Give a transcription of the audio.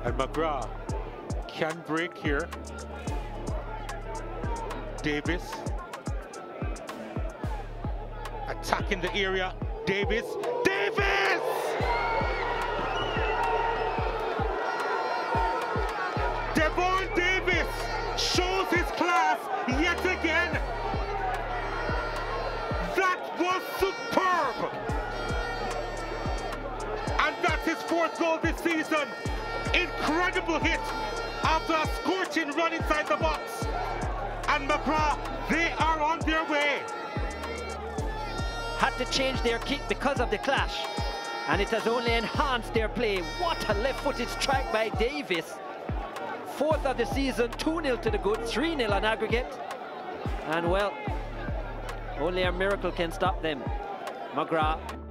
And McGrath can break here. Davis attacking the area. Davis! Devone Davis shows his class yet again. That was superb. And that's his 4th goal this season. Incredible hit after a scorching run inside the box. And McGrath, they are on their way. Had to change their kick because of the clash, and it has only enhanced their play. What a left-footed strike by Davis. 4th of the season, 2-0 to the good, 3-0 on aggregate. And well, only a miracle can stop them. McGrath